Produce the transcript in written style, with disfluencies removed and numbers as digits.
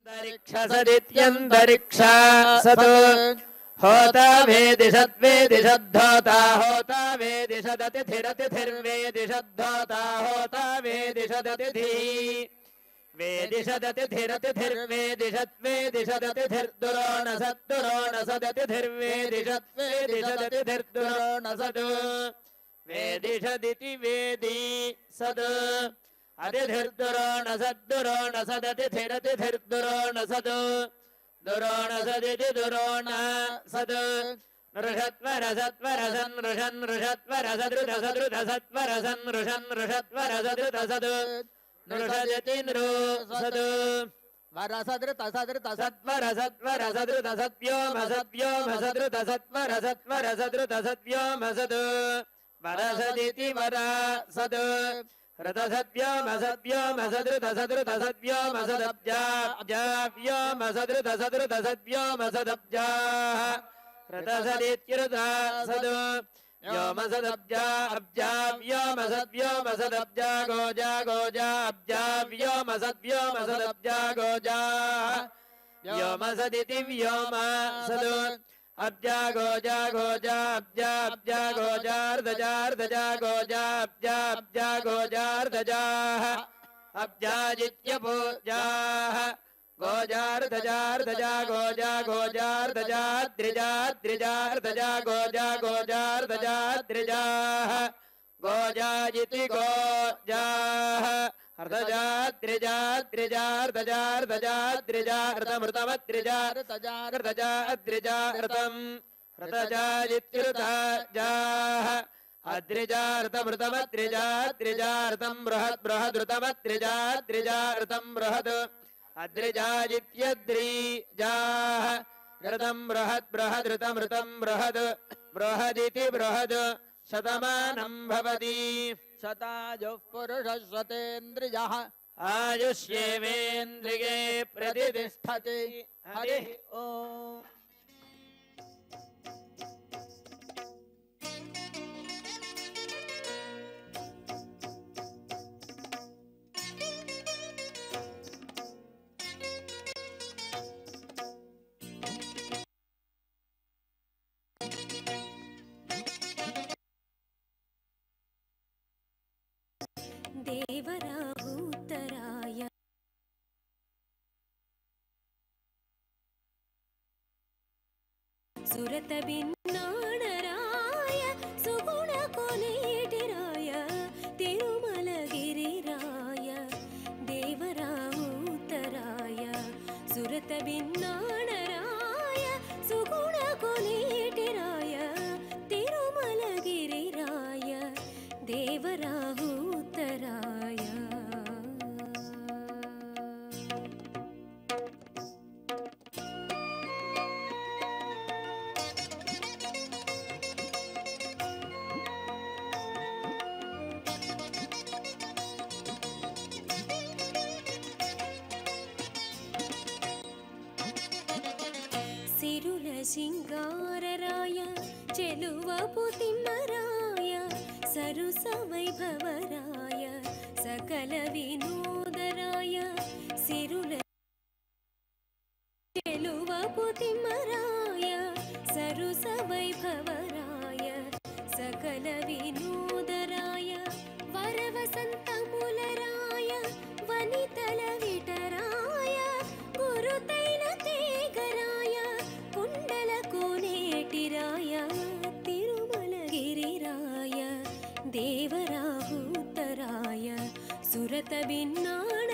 सदित्यन्तरिक्षा सतो होता वेदिषद्वेदिषद्धोता होता वेदिषदतिथिरतिथिर्वेदिषद्धोता होता वेदिषदतिथिः वेदिषदतिथिरतिथिर्वेदिषद्वेदिषदतिथिर्दुरोणसद्दुरोणसद्वेदिषदतिथिर्दुरोणसद् वेदिषदिति वेदी सद् अतिथिर्दुरोणसद्दुरोणसदतिथिरतिथिर्दुरोणसद् दुरोणसदिति दुरोणसद् नृषत्वरसत्वरसन् नृषन् नृषत्वरसदृतसदृतसत्वरसन् नृषन् नृषत्वरसदृतसद् नृषदिति नृसद् वरसदृतसदृतसत्व्योमसत्व्योमसदृतसत्वरसत्वरसत्वरसदृतसत्व्योमसद् वरसदिति वरसद् ऋतसद्व्योमसद्व्योमसदृतसद्व्योमसदब्जाव्योमसदृतसदृतसद्व्योमसदब्जाः ऋतसदित्युरुतसद् व्योमसदब्जा अब्जाव्योमसद्व्योमसदब्जा गोजा गोजा अब्जाव्योमसद्व्योमसदब्जा गोजाः व्योमसदिति व्योमसद् अब्जा गोजा गोजा अब्जा अब्जा गोजार्धजार्धजा गोजा अब्जा अब्जा गोजार्धजाः अब्जाजित्यपूजाः गोजार्धजार्धजा गोजा गोजार्धजाद्रिजाद्रिजार्धजा गोजा गोजार्धजाद्रिजाः गोजाजिति गोजाः अर्धजाद्रिजाद्रिजार्धजार्धजाद्रिजार्धमृतमद्रिजार्धजार्धजाद्रिजार्धम् ऋतजाजित्युरुतजाः अद्रिजार्धमृतमद्रिजाद्रिजार्धम् बृहद् बृहदृतमद्रिजाद्रिजार्धम् बृहद् अद्रिजाजित्यद्रिजाः ऋतम् बृहद् बृहदृतमृतम् बृहद् बृहदिति बृहद् शतमानम् भवति शतायुः पुरुषः शतेन्द्रियः आयुष्येवेन्द्रिये प्रतिष्ठति हरिः ओम्। देवराहुतराय सुरतबिन्नाणराय सुगुणकोनेटिराय तिरुमलगिरिराय देवराहुतराय सुरतबिन्नाणराय सुगुणकोनेटिराय तिरुमलगिरिराय देवराहुतराय सिरुल सिंगारराय चेलुवपुतिम्मराय सरुसवैभवराय सकल विनोदराय सिरुल चेलुवपुतिम्मराय सरुसवैभवराय सकल विनोदराय वरवसन्तमुलराय वनितल विटराय गुरुतैलतेगराय कुण्डलकोनेटिराय तिरुमलगिरिराय देवराहुतराय सुरतबिन्नाण